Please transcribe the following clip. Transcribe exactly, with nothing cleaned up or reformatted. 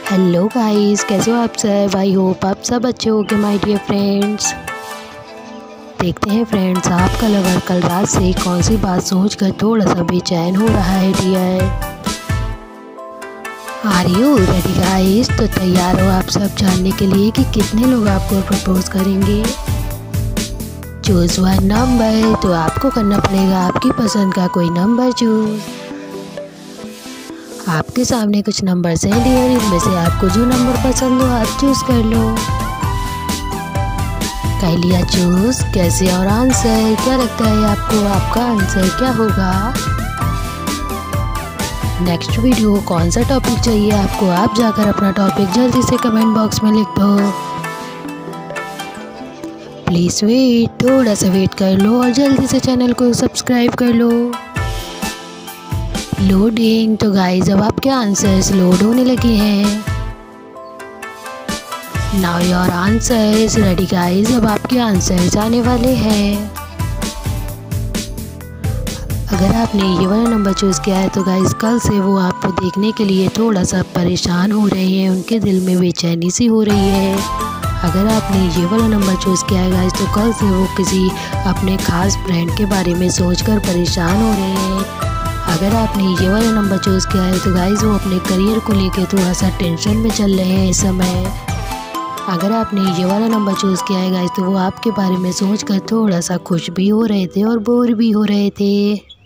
Hello guys, कैसे हो आप सब। आई होप आप सब अच्छे होंगे माय डियर फ्रेंड्स। देखते हैं फ्रेंड्स, आपका लवर कल रात से कौन सी बात सोचकर थोड़ा सा बेचैन हो रहा है dear. Are you ready guys? तो तैयार हो आप सब जानने के लिए कि कितने लोग आपको प्रपोज करेंगे। चूज वन नंबर, तो आपको करना पड़ेगा आपकी पसंद का कोई नंबर चूज। आपके सामने कुछ नंबर्स हैं डियर, इनमें से आपको जो नंबर पसंद हो आप चूज कर लो। कर लिया चूज? कैसे और आंसर क्या लगता है आपको, आपका आंसर क्या होगा? नेक्स्ट वीडियो कौन सा टॉपिक चाहिए आपको, आप जाकर अपना टॉपिक जल्दी से कमेंट बॉक्स में लिख दो। प्लीज़ वेट, थोड़ा सा वेट कर लो और जल्दी से चैनल को सब्सक्राइब कर लो। लोडिंग, तो गाइस अब आपके आंसर्स लोड होने लगे हैं। Now your answers ready guys, अब आपके आंसर्स आने वाले हैं। अगर आपने ये वाला नंबर चूज़ किया है तो गाइस कल से वो आपको देखने के लिए थोड़ा सा परेशान हो रहे हैं, उनके दिल में बेचैनी सी हो रही है। अगर आपने ये वाला नंबर चूज़ किया है गाइस तो कल से वो किसी अपने खास फ्रेंड के बारे में सोचकर परेशान हो रहे हैं। अगर आपने ये वाला नंबर चूज़ किया है तो गाइस वो अपने करियर को लेके थोड़ा सा टेंशन में चल रहे हैं इस समय। अगर आपने ये वाला नंबर चूज़ किया है गाइस तो वो आपके बारे में सोचकर थोड़ा सा खुश भी हो रहे थे और बोर भी हो रहे थे।